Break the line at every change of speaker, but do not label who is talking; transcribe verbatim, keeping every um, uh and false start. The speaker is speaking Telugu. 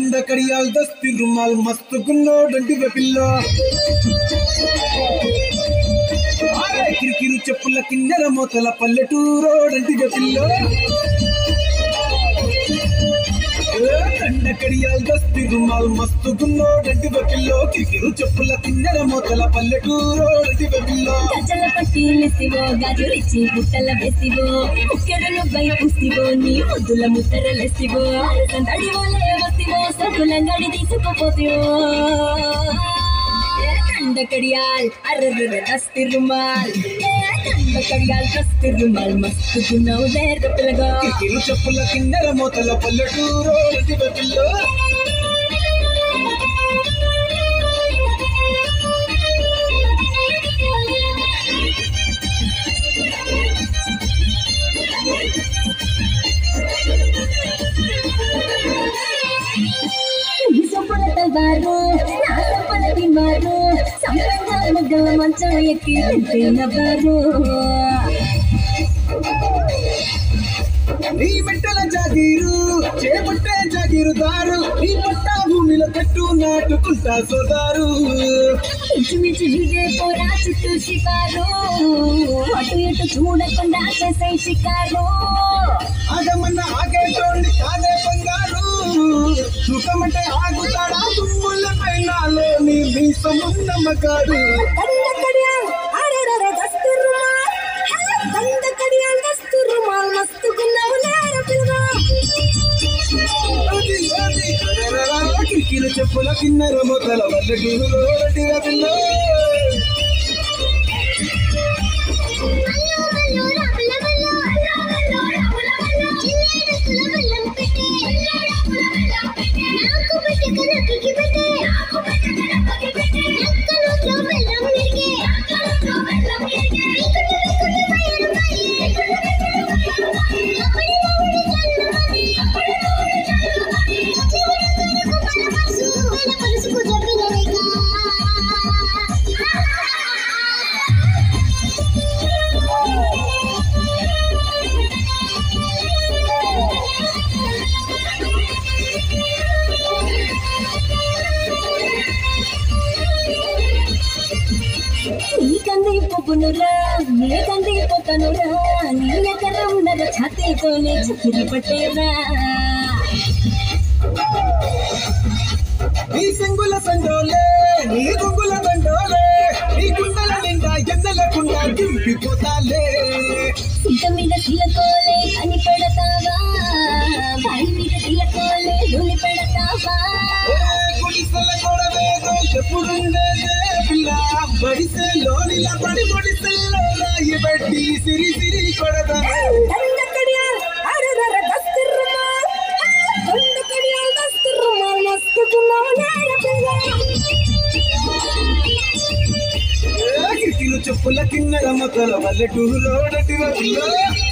దండ కడియాల్ దస్తి రుమాల్ మస్తు గున్నోడంటి పిల్లో కిరికిరు చెప్పుల కిన్నెర మోతల పల్లెటూరోడంటి పిల్లో దండ కడియాల్ దస్తి రుమాల్ మస్తు గున్నోడంటి పిల్లో కిరికిరు చెప్పుల కిన్నెర మోతల పల్లెటూరోడంటి పిల్లో
గజల పట్టీలెసివో గాజురిచి బుట్టల వేసివో ముక్కెరలు బయపుసివో నీ ముద్దుల ముత్తరలెసివో సందడివోలే వసివో సగులంగడి తీసుకుపోతివో దండ కడియాల్ అర్రర్ర దస్తి రుమాల్ దండ కడియాల్ దస్తి రుమాల్ మస్తు గున్నవు దేర్గ పిల్లగా
కిరికిరు చెప్పుల కిన్నెర మోతల పల్లెటూరోడంటి పిల్లో
సొంపల తల్వారు నా సొంపల తిమ్మారు సంపంగా ముగ్గల మంచం ఎక్కి నవ్వారు
నీ మెట్టల జాగీరు చేపట్టే జాగీరుదారు నీ పట్ట భూమిలో కట్టు నాటుకుంటా సోదారు
ఇంచుమించు నీదే పోరా చుట్టూ షికారు అటు ఇటు చూడకుండా చేసే షికారు
ఆగమన్న ఆగేటోండి కాదే బంగారు సుఖమంటే ఆగుతాడా తుమ్ముల పైనాలో నీ మీసమున్న మగాడు
దండ కడియాల్ అరెరెర దస్తు రుమాల్ దండ కడియాల్ దస్తు రుమాల్ మస్తు గున్నవు నేర పిల్లగా
కిరికిరు చెప్పుల కిన్నెర మొదల పల్లెటూరోడంటి పిల్లో
నీ కంది పొగునురా నీ కంది పొతనురా నీ ఎకరం నర ఛాతీతోనే చక్కెర పట్టేరా
నీ సింగుల సండోలే నీ గుంగుల దండోలే నీ గుండెల నిండా ఎండలకుండా దింపిపోతాలే
సింట మీద తిలకోలే అని పెడతావా బాయి మీద తిలకోలే నూనె పెడతావా
గుడిసెల గొడవేదో ఎప్పుడుండేదే పిల్ల బడిసే లోనిల పడి బడిసెల్లో రాయి పెట్టి సిరి సిరి కొడదా
దండ కడియాల్ అరెరెర దస్తు రుమాల్ దండ కడియాల్ దస్తు రుమాల్ మస్తు గున్నవు నేర పిల్లగా
కిరికిరు చెప్పుల కిన్నెర మొదల పల్లెటూరోడంటి పిల్లో